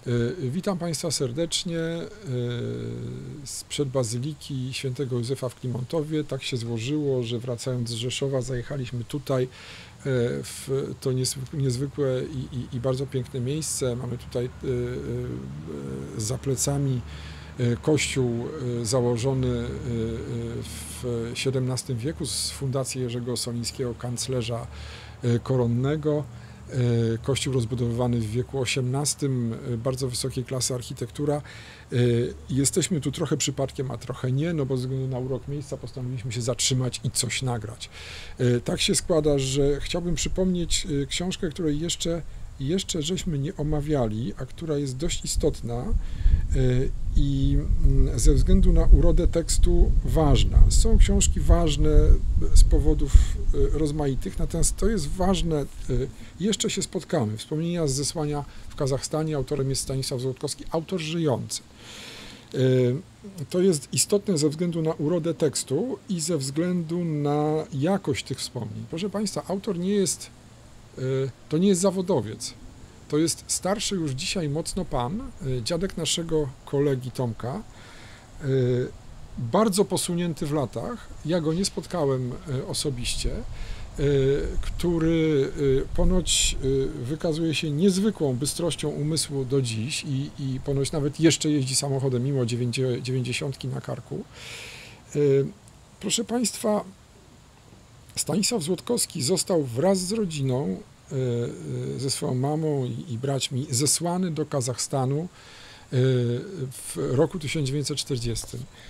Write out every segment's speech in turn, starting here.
Witam Państwa serdecznie sprzed Bazyliki Świętego Józefa w Klimontowie. Tak się złożyło, że wracając z Rzeszowa zajechaliśmy tutaj w to niezwykłe i bardzo piękne miejsce. Mamy tutaj za plecami kościół założony w XVII wieku z fundacji Jerzego Solińskiego, kanclerza koronnego. Kościół rozbudowywany w wieku XVIII, bardzo wysokiej klasy architektura. Jesteśmy tu trochę przypadkiem, a trochę nie, no bo ze względu na urok miejsca postanowiliśmy się zatrzymać i coś nagrać. Tak się składa, że chciałbym przypomnieć książkę, której jeszcze żeśmy nie omawiali, a która jest dość istotna i ze względu na urodę tekstu ważna. Są książki ważne z powodów rozmaitych, natomiast to jest ważne, jeszcze się spotkamy. Wspomnienia z zesłania w Kazachstanie, autorem jest Stanisław Złotkowski, autor żyjący. To jest istotne ze względu na urodę tekstu i ze względu na jakość tych wspomnień. Proszę Państwa, autor to nie jest zawodowiec. To jest starszy już dzisiaj mocno pan, dziadek naszego kolegi Tomka, bardzo posunięty w latach. Ja go nie spotkałem osobiście, który ponoć wykazuje się niezwykłą bystrością umysłu do dziś i ponoć nawet jeszcze jeździ samochodem mimo 90 na karku. Proszę Państwa, Stanisław Złotkowski został wraz z rodziną, ze swoją mamą i braćmi zesłany do Kazachstanu w roku 1940.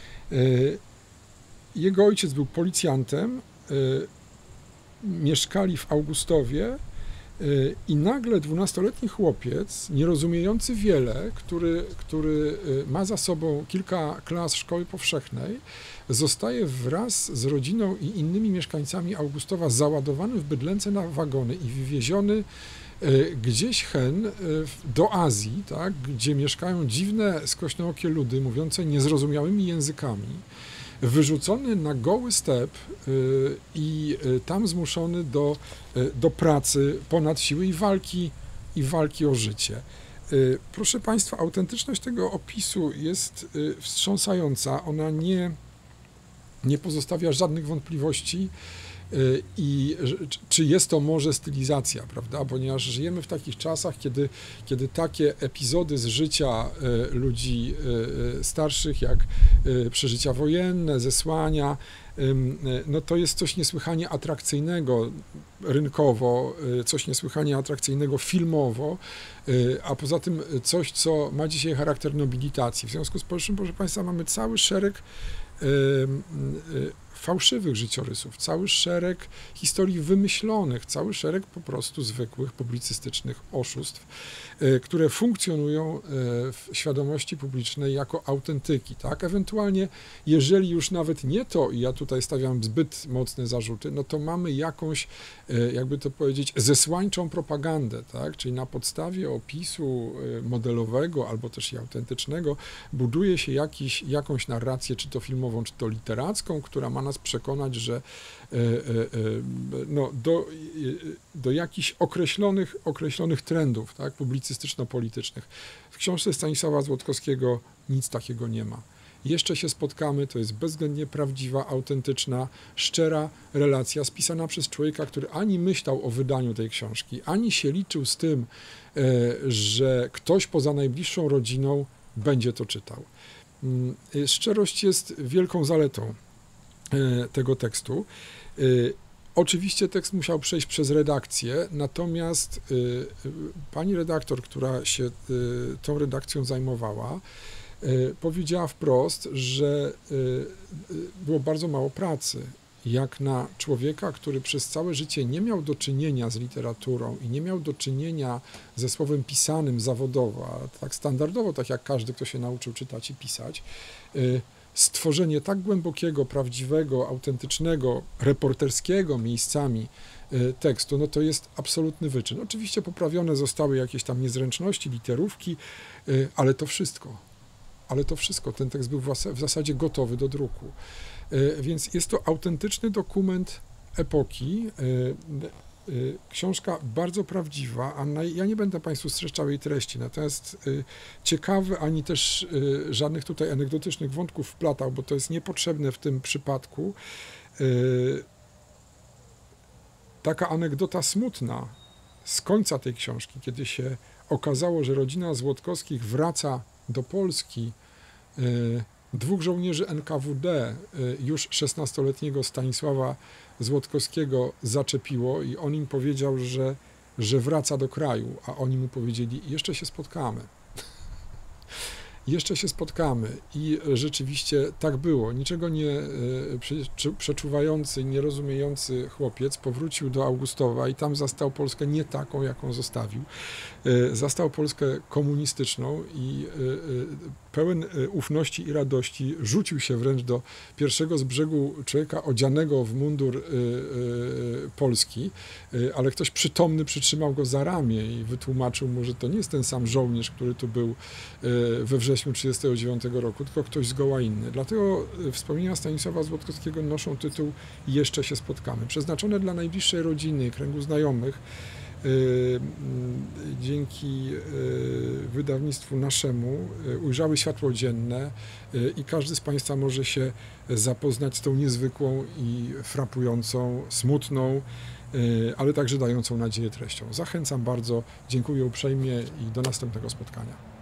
Jego ojciec był policjantem, mieszkali w Augustowie i nagle 12-letni chłopiec, nie rozumiejący wiele, który ma za sobą kilka klas szkoły powszechnej, zostaje wraz z rodziną i innymi mieszkańcami Augustowa załadowany w Bydlęce na wagony i wywieziony gdzieś hen do Azji, tak, gdzie mieszkają dziwne, skośnookie ludy mówiące niezrozumiałymi językami, wyrzucony na goły step i tam zmuszony do pracy ponad siły i walki o życie. Proszę Państwa, autentyczność tego opisu jest wstrząsająca. Ona nie pozostawia żadnych wątpliwości i czy jest to może stylizacja, prawda? Ponieważ żyjemy w takich czasach, kiedy takie epizody z życia ludzi starszych, jak przeżycia wojenne, zesłania, no to jest coś niesłychanie atrakcyjnego rynkowo, coś niesłychanie atrakcyjnego filmowo, a poza tym coś, co ma dzisiaj charakter nobilitacji. W związku z powyższym, proszę Państwa, mamy cały szereg fałszywych życiorysów, cały szereg historii wymyślonych, cały szereg po prostu zwykłych publicystycznych oszustw, które funkcjonują w świadomości publicznej jako autentyki, tak? Ewentualnie, jeżeli już nawet nie to, i ja tutaj stawiam zbyt mocne zarzuty, no to mamy jakąś, jakby to powiedzieć, zesłańczą propagandę, tak? Czyli na podstawie opisu modelowego albo też i autentycznego buduje się jakąś narrację, czy to filmową, czy to literacką, która ma nas przekonać, że no, do jakichś określonych trendów, tak, publicystyczno-politycznych. W książce Stanisława Złotkowskiego nic takiego nie ma. Jeszcze się spotkamy, to jest bezwzględnie prawdziwa, autentyczna, szczera relacja spisana przez człowieka, który ani myślał o wydaniu tej książki, ani się liczył z tym, że ktoś poza najbliższą rodziną będzie to czytał. Szczerość jest wielką zaletą tego tekstu. Oczywiście tekst musiał przejść przez redakcję, natomiast pani redaktor, która się tą redakcją zajmowała, powiedziała wprost, że było bardzo mało pracy, jak na człowieka, który przez całe życie nie miał do czynienia z literaturą i nie miał do czynienia ze słowem pisanym zawodowo, a tak standardowo, tak jak każdy, kto się nauczył czytać i pisać, stworzenie tak głębokiego, prawdziwego, autentycznego, reporterskiego miejscami tekstu, no to jest absolutny wyczyn. Oczywiście poprawione zostały jakieś tam niezręczności, literówki, ale to wszystko. Ten tekst był w zasadzie gotowy do druku. Więc jest to autentyczny dokument epoki. Książka bardzo prawdziwa, ja nie będę Państwu streszczał jej treści, natomiast ciekawy, ani też żadnych tutaj anegdotycznych wątków wplatał, bo to jest niepotrzebne w tym przypadku. Taka anegdota smutna z końca tej książki, kiedy się okazało, że rodzina Złotkowskich wraca do Polski, dwóch żołnierzy NKWD, już 16-letniego Stanisława Złotkowskiego zaczepiło i on im powiedział, że wraca do kraju, a oni mu powiedzieli, jeszcze się spotkamy. Jeszcze się spotkamy i rzeczywiście tak było. Niczego nie przeczuwający, nie rozumiejący chłopiec powrócił do Augustowa i tam zastał Polskę nie taką, jaką zostawił. Zastał Polskę komunistyczną i pełen ufności i radości rzucił się wręcz do pierwszego z brzegu człowieka odzianego w mundur Polski, ale ktoś przytomny przytrzymał go za ramię i wytłumaczył mu, że to nie jest ten sam żołnierz, który tu był we wrześniu 1939 roku, tylko ktoś zgoła inny. Dlatego wspomnienia Stanisława Złotkowskiego noszą tytuł Jeszcze się spotkamy. Przeznaczone dla najbliższej rodziny, kręgu znajomych, dzięki wydawnictwu naszemu ujrzały światło dzienne i każdy z Państwa może się zapoznać z tą niezwykłą i frapującą, smutną, ale także dającą nadzieję treścią. Zachęcam bardzo, dziękuję uprzejmie i do następnego spotkania.